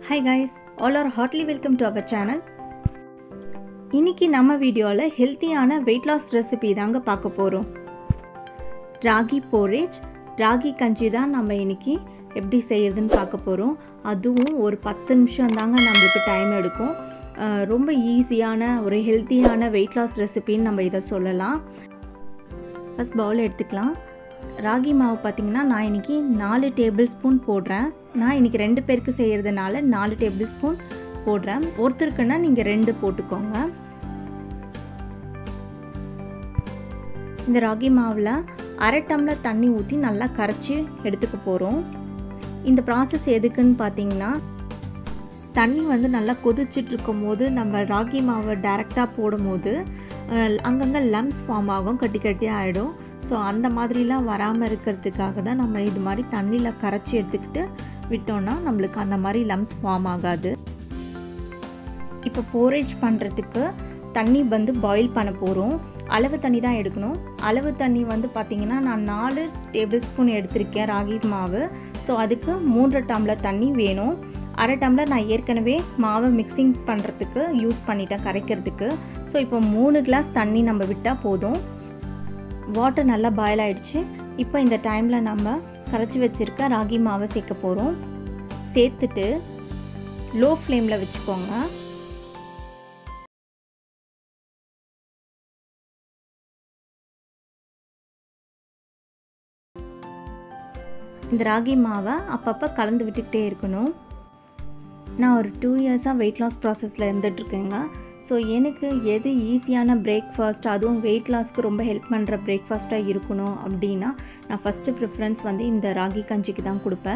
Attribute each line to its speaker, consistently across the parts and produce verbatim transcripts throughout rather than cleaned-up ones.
Speaker 1: Hi guys, all are heartily welcome to our channel. இன்னைக்கு நம்ம வீடியோல ஹெல்த்தியான weight loss ரெசிபி தாங்க பார்க்க போறோம். ராகி porridge, ராகி கஞ்சி தான் நம்ம இன்னைக்கு எப்படி செய்யறதுன்னு பார்க்க போறோம். அதுவும் ஒரு பத்து நிமிஷம் தாங்க நமக்கு டைம் எடுக்கும். ரொம்ப ஈஸியான ஒரு ஹெல்த்தியான weight loss ரெசிபின்னு நம்ம இத சொல்லலாம். ஃபர்ஸ்ட் பவுல் எடுத்துக்கலாம். ராகி மாவு பாத்தீங்கன்னா நான் இன்னைக்கு நாலு டேபிள் ஸ்பூன் போடுறேன். நான் இன்னைக்கு ரெண்டு பேருக்கு செய்யிறதுனால நாலு டேபிள் ஸ்பூன் போடுறேன். ஒருத்தருக்குன்னா நீங்க ரெண்டு போட்டுக்கோங்க. இந்த ராகி மாவுல அரை டம்ளர் தண்ணி ஊத்தி நல்லா கரைச்சி எடுத்துக்க போறோம். இந்த process எதுக்குன்னு பாத்தீங்கன்னா தண்ணி வந்து நல்லா கொதிச்சிட்டு இருக்கும்போது நம்ம ராகி மாவை டைரக்டா போடும்போது அங்கங்க லம்ப்ஸ் ஃபார்ம் ஆகும், கட்டி கட்டி ஆயிடும். சோ அந்த மாதிரிலாம் வராம இருக்கிறதுக்காக தான் நம்ம இது மாதிரி தண்ணில கரைச்சி எடுத்துக்கிட்டு விட்டோம்னா நமக்கு அந்த மாதிரி லம்ப்ஸ் ஃபார்ம் ஆகாது. இப்போ porridge பண்றதுக்கு தண்ணி வந்து பாயில் பண்ண போறோம். அளவு தண்ணி தான் எடுக்கணும். அளவு தண்ணி வந்து பாத்தீங்கன்னா நான் நாலு டேபிள் ஸ்பூன் எடுத்துர்க்கேன் ராகி மாவு. சோ அதுக்கு மூன்று டம்ளர் தண்ணி வேணும். அரை டம்ளர் நான் ஏற்கனவே மாவை மிக்சிங் பண்றதுக்கு யூஸ் பண்ணிட்டேன் கரைக்கிறதுக்கு. சோ இப்போ மூணு கிளாஸ் தண்ணி நம்ம விட்டா போதும். வாட்டர் நல்லா பாயில் ஆயிடுச்சு. இப்போ இந்த டைம்ல நம்ம கரைச்சி வச்சிருக்க ராகி மாவை சேர்க்க போறோம். சேர்த்துட்டு லோ ஃப்ளேம்ல வெச்சுக்கோங்க. இந்த ராகி மாவை அப்பப்ப கலந்து விட்டுக்கிட்டே இருக்கணும். நான் ஒரு டூ இயர்ஸா weight loss processல இருந்துட்டு இருக்கேங்க. சோ எனக்கு எது ஈஸியான பிரேக்ஃபாஸ்ட் அதுவும் weight lossக்கு ரொம்ப ஹெல்ப் பண்ற பிரேக்ஃபாஸ்டா இருக்கணும் அப்படினா நான் ஃபர்ஸ்ட் பிரெஃபரன்ஸ் வந்து இந்த ராகி கஞ்சிக்கு தான் கொடுப்பேன்.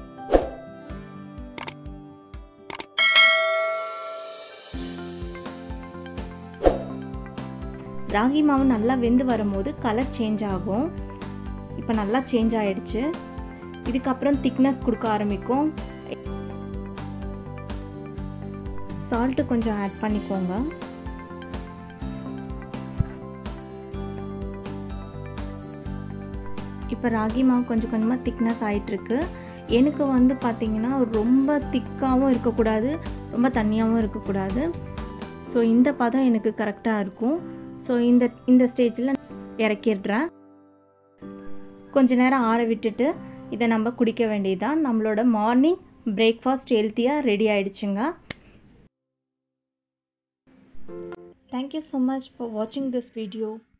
Speaker 1: ராகி மாவு நல்லா வெந்து வரும்போது கலர் சேஞ்ச் ஆகும். இப்போ நல்லா சேஞ்ச் ஆயிடுச்சு. இதுக்கு அப்புறம் திக்னஸ் கொடுக்க ஆரம்பிக்கும். சால்ட் கொஞ்சம் ஆட் பண்ணிக்கோங்க. இப்போ ராகி மாவு கொஞ்சம் கொஞ்சமா திக்னஸ் ஆயிட்டு இருக்கு. எனக்கு வந்து பாத்தீங்கன்னா ரொம்ப திக்காவும் இருக்க கூடாது, ரொம்ப தண்ணியாவும் இருக்க கூடாது. சோ இந்த பதம் எனக்கு கரெக்ட்டா இருக்கும். சோ இந்த இந்த ஸ்டேஜ்ல இறக்கிடுறேன். கொஞ்ச நேரம் ஆற விட்டுட்டு இத நம்ம குடிக்க வேண்டியதுதான். நம்மளோட மார்னிங் பிரேக்ஃபாஸ்ட் ஹெல்த்தியா ரெடி ஆயிடுச்சுங்க. Thank you so much for watching this video.